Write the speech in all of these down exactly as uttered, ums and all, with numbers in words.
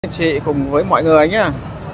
Anh chị cùng với mọi người nhé.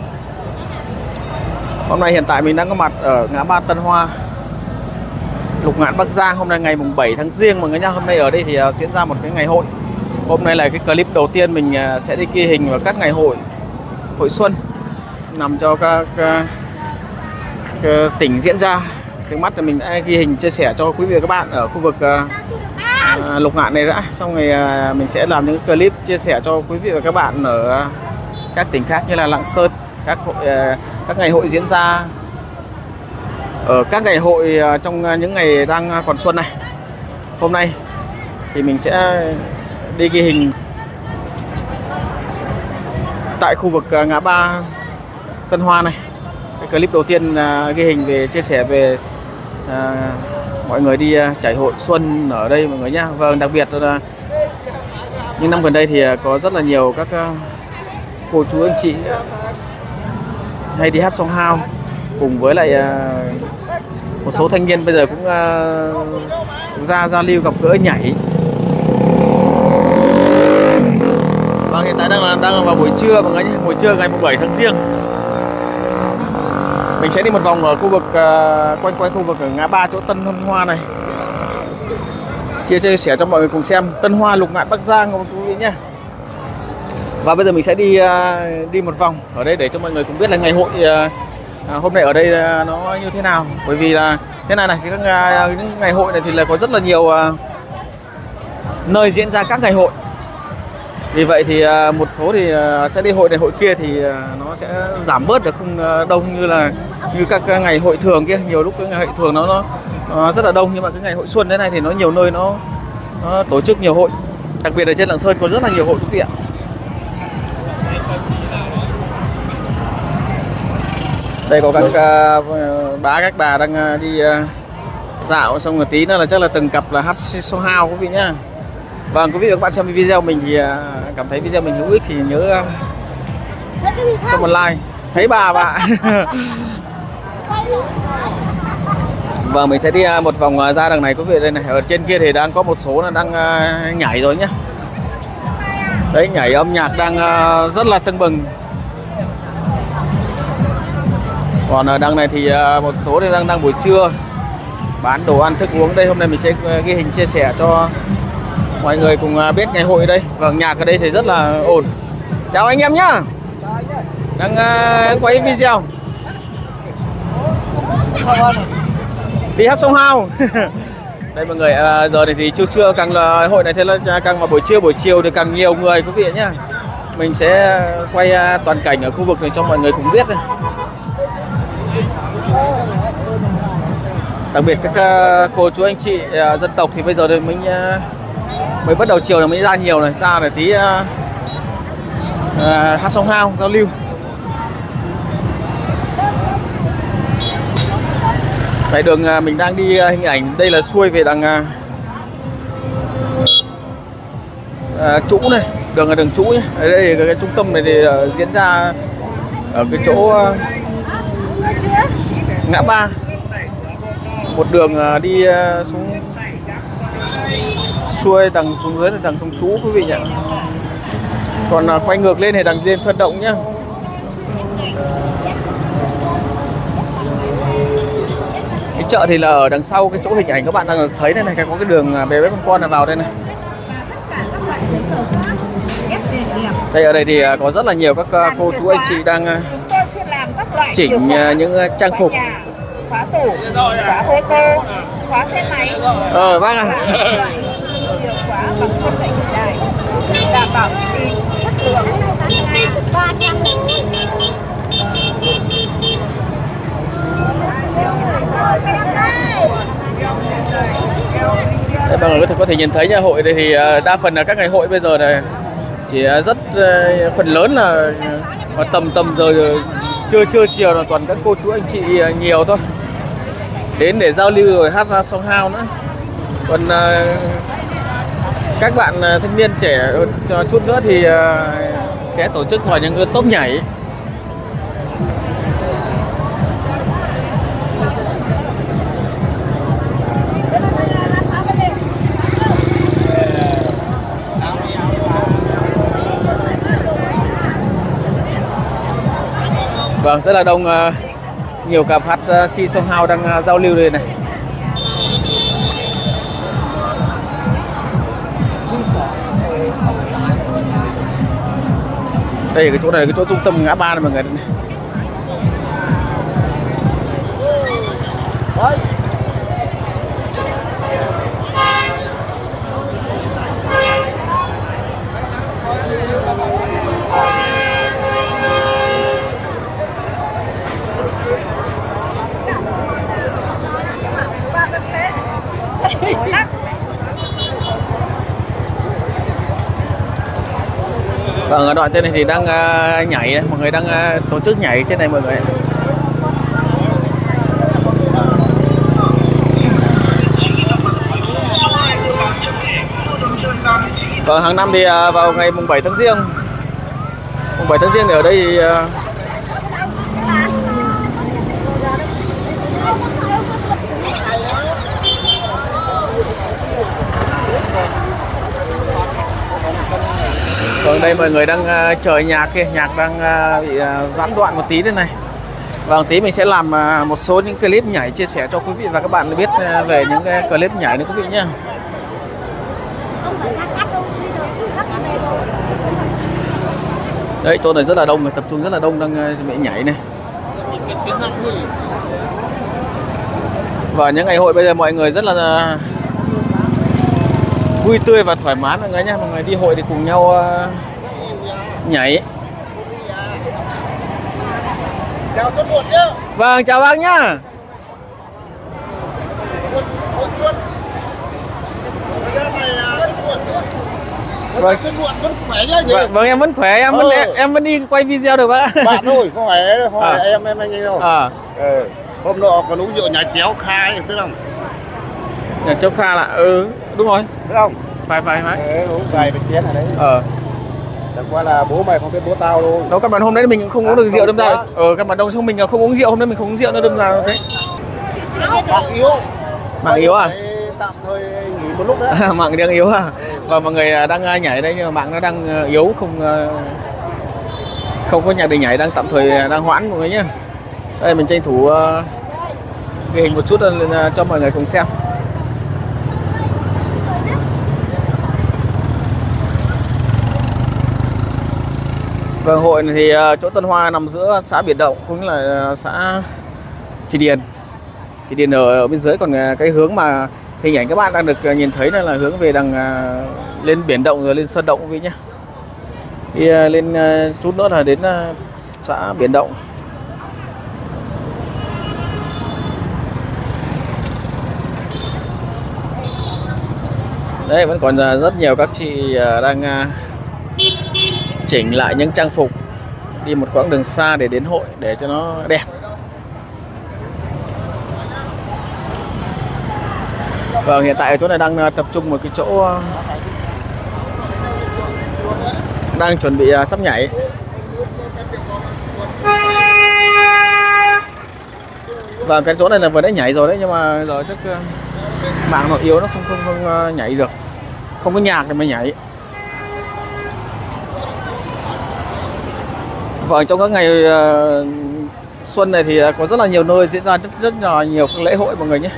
Hôm nay hiện tại mình đang có mặt ở ngã ba Tân Hoa, Lục Ngạn, Bắc Giang. Hôm nay ngày mùng bảy tháng Giêng mọi người nhá. Hôm nay ở đây thì diễn ra một cái ngày hội. Hôm nay là cái clip đầu tiên mình sẽ đi ghi hình vào các ngày hội hội xuân nằm cho các, các, các tỉnh diễn ra. Trước mắt là mình đã ghi hình chia sẻ cho quý vị và các bạn ở khu vực uh, Lục Ngạn này đã. Xong rồi uh, mình sẽ làm những clip chia sẻ cho quý vị và các bạn ở uh, các tỉnh khác như là Lạng Sơn, các hội, uh, các ngày hội diễn ra ở các ngày hội uh, trong những ngày đang còn xuân này. Hôm nay thì mình sẽ đi ghi hình tại khu vực uh, ngã ba Tân Hoa này. Cái clip đầu tiên uh, ghi hình về chia sẻ về uh, mọi người đi uh, trải hội xuân ở đây mọi người nhá. Vâng, đặc biệt là những năm gần đây thì uh, có rất là nhiều các uh, cô chú anh chị hay đi hát song hao cùng với lại uh, một số thanh niên bây giờ cũng uh, ra giao lưu gặp gỡ nhảy. Vâng, hiện tại đang là đang là vào buổi trưa mọi người nhé, buổi trưa ngày mùng bảy tháng Giêng. Mình sẽ đi một vòng ở khu vực uh, quanh quanh khu vực ở ngã ba chỗ Tân Hoa này, chia chia sẻ cho mọi người cùng xem Tân Hoa, Lục Ngạn, Bắc Giang quý vị nhé. Và bây giờ mình sẽ đi uh, đi một vòng ở đây để cho mọi người cũng biết là ngày hội uh, hôm nay ở đây uh, nó như thế nào. Bởi vì là thế này này, các uh, những ngày hội này thì là có rất là nhiều uh, nơi diễn ra các ngày hội. Vì vậy thì uh, một số thì uh, sẽ đi hội này hội kia thì uh, nó sẽ giảm bớt được, không uh, đông như là như các uh, ngày hội thường kia. Nhiều lúc cái ngày hội thường nó, nó nó rất là đông, nhưng mà cái ngày hội xuân thế này thì nó nhiều nơi nó, nó tổ chức nhiều hội. Đặc biệt ở trên Lạng Sơn có rất là nhiều hội quý vị ạ. Đây có các uh, bá các bà đang uh, đi uh, dạo, xong rồi tí nữa là chắc là từng cặp là hát song hao quý vị nhá. Vâng, quý vị và các bạn xem video mình thì uh, cảm thấy video mình hữu ích thì nhớ uh, cho một like. Thấy bà bà. Vâng, mình sẽ đi uh, một vòng uh, ra đằng này quý vị. Đây này, ở trên kia thì đang có một số là đang uh, nhảy rồi nhá. Đấy, nhảy âm nhạc đang uh, rất là tưng bừng. Còn ở đằng này thì một số thì đang đang buổi trưa bán đồ ăn thức uống. Đây hôm nay mình sẽ ghi hình chia sẻ cho mọi người cùng biết ngày hội ở đây. Vâng, nhạc ở đây thì rất là ổn. Chào anh em nhá, đang uh, quay video đi hát song hao. Đây mọi người, uh, giờ này thì trưa trưa càng là hội này thế là càng vào buổi trưa buổi chiều thì càng nhiều người quý vị nhá. Mình sẽ quay uh, toàn cảnh ở khu vực này cho mọi người cùng biết này. Đặc biệt các uh, cô chú anh chị uh, dân tộc thì bây giờ thì mình uh, mới bắt đầu chiều là mới ra nhiều này, ra để tí uh, uh, hát song hao giao lưu. Tại đường uh, mình đang đi uh, hình ảnh đây là xuôi về đằng uh, uh, Trũ này, đường là đường Trũ nhé. Ở đây cái, cái trung tâm này thì uh, diễn ra ở cái chỗ uh, ngã ba, một đường đi xuống xuôi đằng xuống dưới là đằng sông Trũ quý vị nhỉ. Còn quay ngược lên thì đằng lên Sơn Động nhá. Cái chợ thì là ở đằng sau cái chỗ hình ảnh các bạn đang thấy đây này, có cái đường bé bé con con là vào đây này. Đây ở đây thì có rất là nhiều các cô chú anh chị đang chỉnh những trang phục, khóa tủ, khóa ô tô, khóa xe máy. Ờ bác à. Nhiều khóa bằng công nghệ hiện đại, đảm bảo uy tín, chất lượng. Đây, mọi người có thể nhìn thấy nhà hội đây thì đa phần là các ngày hội bây giờ này chỉ rất phần lớn là tầm tầm giờ trưa trưa chiều là toàn các cô chú anh chị nhiều thôi, đến để giao lưu rồi hát ra song hao nữa. Còn uh, các bạn uh, thanh niên trẻ uh, chút nữa thì uh, sẽ tổ chức vào những top nhảy. Vâng, rất là đông, uh, nhiều cặp hát xê song hao đang uh, giao lưu đây này. Đây cái chỗ này là cái chỗ trung tâm ngã ba này mọi người. Đấy. Vâng, ở đoạn trên này thì đang uh, nhảy, mọi người đang uh, tổ chức nhảy trên này mọi người. Vâng, hàng năm thì uh, vào ngày mùng bảy tháng Giêng, mùng bảy tháng Giêng thì ở đây thì, uh, vâng, đây mọi người đang uh, chờ nhạc kia, nhạc đang uh, bị uh, gián đoạn một tí thế này. Vâng, tí mình sẽ làm uh, một số những clip nhảy chia sẻ cho quý vị và các bạn biết uh, về những uh, clip nhảy nữa quý vị nhé. Đấy, chỗ này rất là đông, người tập trung rất là đông đang uh, bị nhảy này. Và những ngày hội bây giờ mọi người rất là uh, vui tươi và thoải mái mọi người nhé. Mọi người đi hội thì cùng nhau uh, nhảy. Chào Xuân Muộn nhá. Vâng, chào bác nhá. Vâng, Xuân Muộn vẫn khỏe nhá nhỉ? Vâng, vâng, em vẫn khỏe, em vẫn ừ. em, em vẫn đi quay video được bác. Bạn thôi, không phải không phải à. em em anh đâu. À. Ừ. Hôm nọ còn uống rượu nhà chéo khai biết không? Nhà Châu Kha là ừ đúng rồi. Biết không? Phải phải phải. Ừ, uống vài cái chén ở đấy. Ờ. Chẳng qua là bố mày không biết bố tao đâu. Đâu các bạn hôm đấy mình cũng không à, uống được rượu đâm ra. Quá. Ờ các bạn đông xong mình không uống rượu, hôm nay mình không uống rượu nữa đâm ra thế. Mạng yếu. Mạng yếu à? Tạm thời nghỉ một lúc nữa. Mạng đang yếu à? Và mọi người đang nhảy đây nhưng mà mạng nó đang yếu, không không có nhạc để nhảy, đang tạm thời đang hoãn mọi người nhé. Đây mình tranh thủ ghi hình một chút lên cho mọi người cùng xem. Vâng, hội này thì chỗ Tân Hoa nằm giữa xã Biển Động cũng là xã Phi Điền. Phi Điền ở, ở bên dưới, còn cái hướng mà hình ảnh các bạn đang được nhìn thấy là hướng về đằng lên Biển Động rồi lên Sơn Động quý vị nhé. Đi lên chút nữa là đến xã Biển Động. Đấy, vẫn còn rất nhiều các chị đang chỉnh lại những trang phục, đi một quãng đường xa để đến hội để cho nó đẹp. Vâng, hiện tại ở chỗ này đang tập trung một cái chỗ đang chuẩn bị sắp nhảy. Và cái chỗ này là vừa đã nhảy rồi đấy, nhưng mà giờ chắc mạng nó yếu, nó không không, không nhảy được, không có nhạc để mà nhảy. Vâng, trong các ngày uh, xuân này thì có rất là nhiều nơi diễn ra rất rất là nhiều các lễ hội mọi người nhé.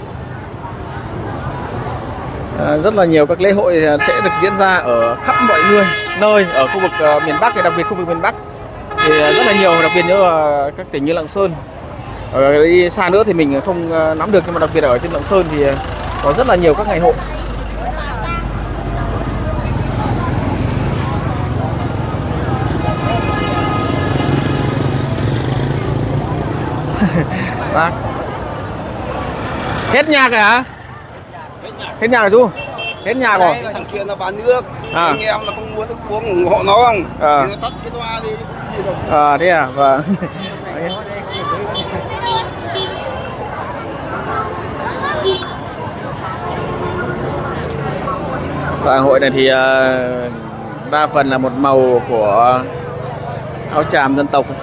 Uh, rất là nhiều các lễ hội sẽ được diễn ra ở khắp mọi nơi nơi ở khu vực uh, miền Bắc, đặc biệt khu vực miền Bắc thì uh, rất là nhiều, đặc biệt như uh, các tỉnh như Lạng Sơn. Ở đi xa nữa thì mình không uh, nắm được, nhưng mà đặc biệt ở trên Lạng Sơn thì uh, có rất là nhiều các ngày hội. Bác. Hết nhạc rồi hả? Hết nhạc rồi chú? Hết nhạc rồi. Thằng kia nó bán nước. À. Anh em là không muốn nước uống ủng hộ nó không? À. Thì nó tắt cái loa đi. À thế à? Vâng. Và hội này thì uh, đa phần là một màu của áo tràm dân tộc.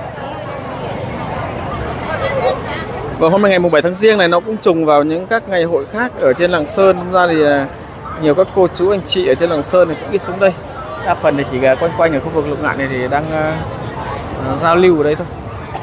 Và hôm nay ngày mùng bảy tháng Giêng này nó cũng trùng vào những các ngày hội khác ở trên Lạng Sơn. Ra thì nhiều các cô chú anh chị ở trên Lạng Sơn thì cũng đi xuống đây. Đa phần thì chỉ quanh quanh ở khu vực Lục Ngạn này thì đang uh, giao lưu ở đây thôi.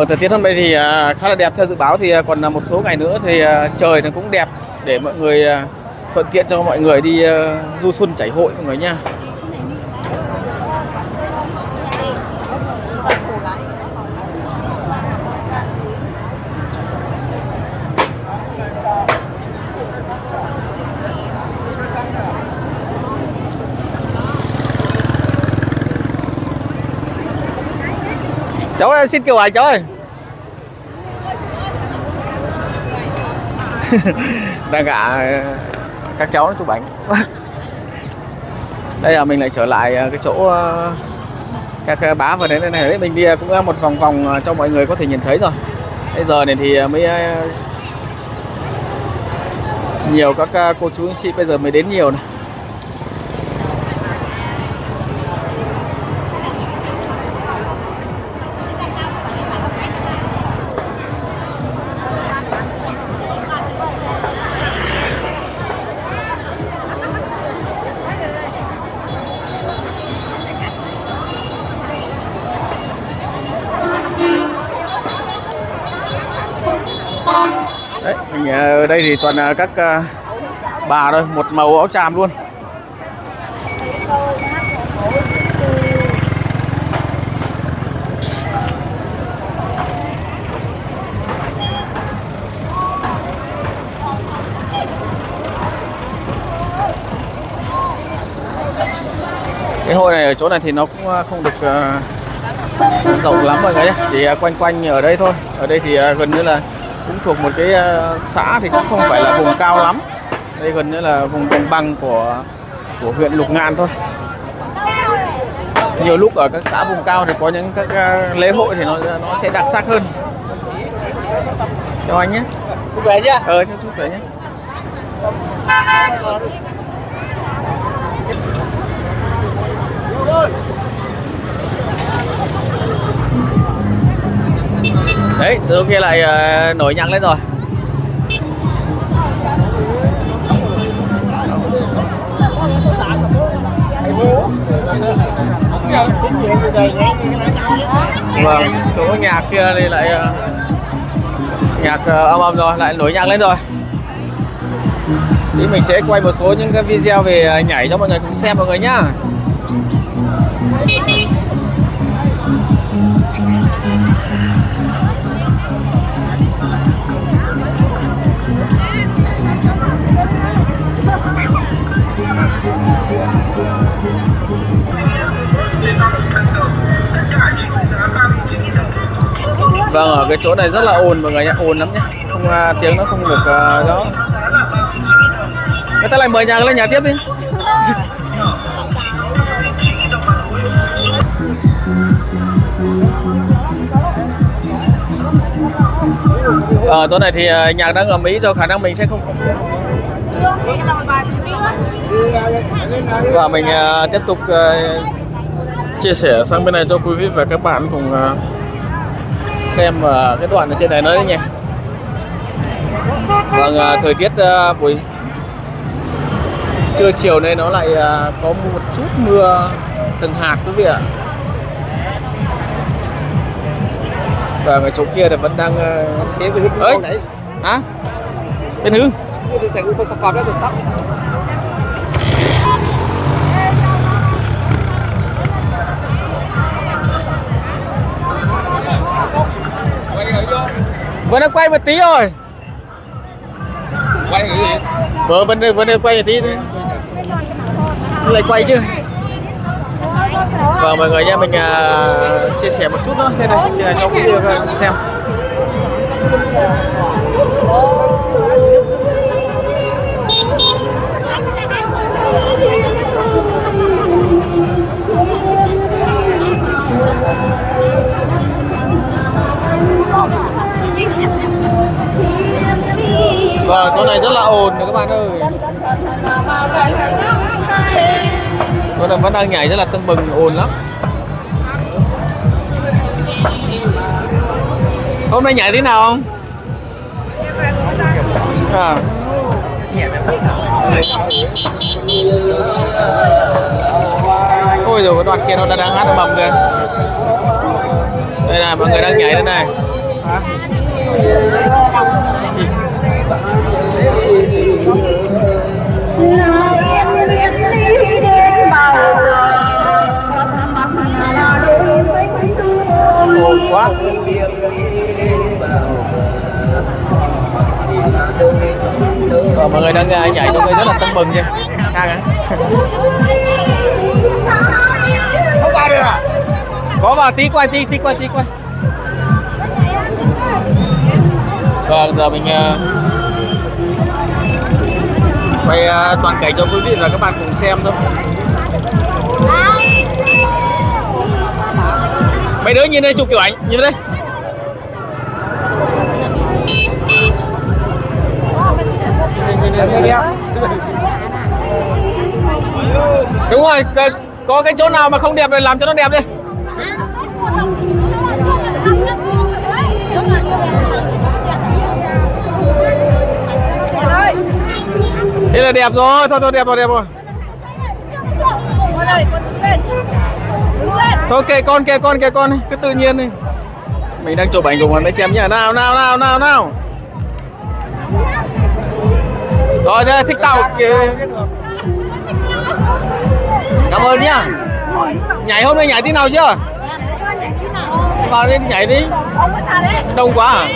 Vâng, thời tiết hôm nay thì khá là đẹp theo dự báo, thì còn một số ngày nữa thì trời nó cũng đẹp để mọi người thuận tiện cho mọi người đi du xuân chảy hội mọi người nha. Cháu ơi, xin kêu ảnh cháu ơi. Đang gạ các cháu nó chụp ảnh. Đây là mình lại trở lại cái chỗ các bá vừa đến đây này. Mình đi cũng một vòng vòng cho mọi người có thể nhìn thấy rồi. Bây giờ này thì mới nhiều các cô chú anh chị bây giờ mới đến nhiều này. Đấy, mình ở đây thì toàn là các uh, bà thôi, một màu áo tràm luôn. Cái hội này ở chỗ này thì nó cũng không được uh, rộng lắm mọi người nhé, chỉ uh, quanh quanh ở đây thôi. Ở đây thì uh, gần như là cũng thuộc một cái xã thì cũng không phải là vùng cao lắm. Đây gần như là vùng đồng bằng của của huyện Lục Ngạn thôi. Nhiều lúc ở các xã vùng cao thì có những các lễ hội thì nó nó sẽ đặc sắc hơn. Chào anh nhé. Chúc về nhá. Ờ, chúc chúc về nhé. Đấy, từ kia lại uh, nổi nhạc lên rồi. Vâng, số nhạc kia thì lại uh, nhạc uh, âm âm rồi, lại nổi nhạc lên rồi. Thì mình sẽ quay một số những cái video về nhảy cho mọi người cùng xem mọi người nhá. Vâng, ở cái chỗ này rất là ồn mọi người nhé, ồn lắm nhé, không uh, tiếng nó không được uh, đó. Người ta lại mời nhạc lên nhà tiếp đi. Ở chỗ này thì uh, nhạc đang ầm ĩ rồi, khả năng mình sẽ không. Và mình uh, tiếp tục uh, chia sẻ sang bên này cho quý vị và các bạn cùng uh, xem uh, cái đoạn ở trên này nữa đấy nhỉ. Vâng, uh, thời tiết uh, buổi trưa chiều nay nó lại uh, có một chút mưa từng hạt quý vị ạ. Và ở chỗ kia thì vẫn đang uh, xế với hưng ấy đấy. Hả? Bên Hưng. Còn cái tóc. Vừa đang quay một tí rồi. Quay cái gì? Vừa vẫn vẫn đang quay một tí nữa. Lại quay chứ. Vâng mọi người nha, mình uh, chia sẻ một chút nữa thế này, chia sẻ cho quý vị và xem. Vâng, chỗ này rất là ồn rồi các bạn ơi. Chỗ này vẫn đang nhảy rất là tưng bừng, ồn lắm. Hôm nay nhảy thế nào không? À. Ôi rồi cái đoạn kia nó đang hát mầm kìa. Đây là mọi người đang nhảy đây này. À. Ồ quá. Ờ, mọi người đang nhảy cho người rất là tưng bừng nha. Không vào được à? Có vào tí quay tí tí quay tí quay. Vâng, giờ mình uh, quay uh, toàn cảnh cho quý vị và các bạn cùng xem thôi. Mấy đứa nhìn đây chụp kiểu ảnh, nhìn đây. Đúng rồi, có cái chỗ nào mà không đẹp rồi làm cho nó đẹp đi. Thế là đẹp rồi, thôi thôi đẹp rồi, đẹp rồi. Thôi kệ con, kệ con, kệ con, cứ tự nhiên đi. Mình đang chụp ảnh cùng mấy xem nhá. Nào, nào, nào, nào, nào. Rồi, thế thích tao kìa. Cảm ơn nhá. Nhảy hôm nay nhảy tí nào chưa? Vào đi nhảy đi. Đông quá à?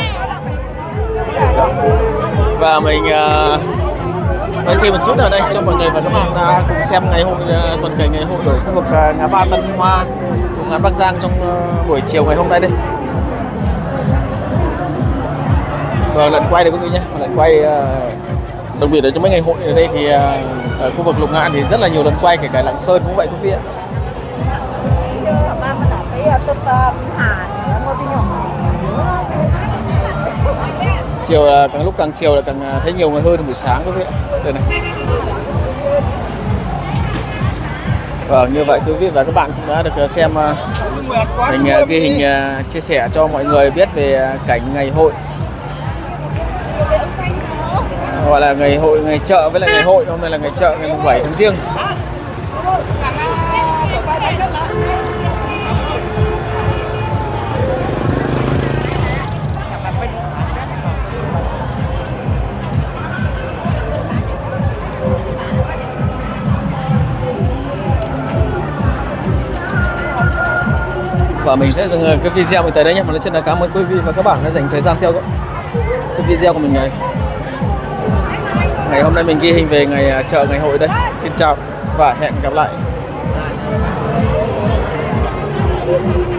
Và mình uh, quay thêm một chút ở đây cho mọi người và các bạn uh, cùng xem ngày hội uh, tuần cảnh ngày hội ở khu vực uh, ngã ba Tân Hoa, vùng ngã Bắc Giang trong uh, buổi chiều ngày hôm nay đây. Và lần quay được quý vị nhé, lần quay uh, đặc biệt là trong mấy ngày hội ở đây thì uh, ở khu vực Lục Ngạn thì rất là nhiều lần quay, kể cả Lạng Sơn cũng vậy quý vị ạ. Chiều là càng lúc càng chiều là càng thấy nhiều người hơn buổi sáng quý vị ạ. Đây này. Vâng, như vậy quý vị và các bạn cũng đã được xem uh, mình uh, ghi hình uh, chia sẻ cho mọi người biết về uh, cảnh ngày hội, gọi là ngày hội, ngày chợ với lại ngày hội. Hôm nay là ngày chợ ngày bảy tháng Giêng. Và mình sẽ dừng cái video mình tới đây nhé. Một lần nữa cảm ơn quý vị và các bạn đã dành thời gian theo dõi cái video của mình này. Ngày hôm nay mình ghi hình về ngày chợ ngày hội đây. Xin chào và hẹn gặp lại.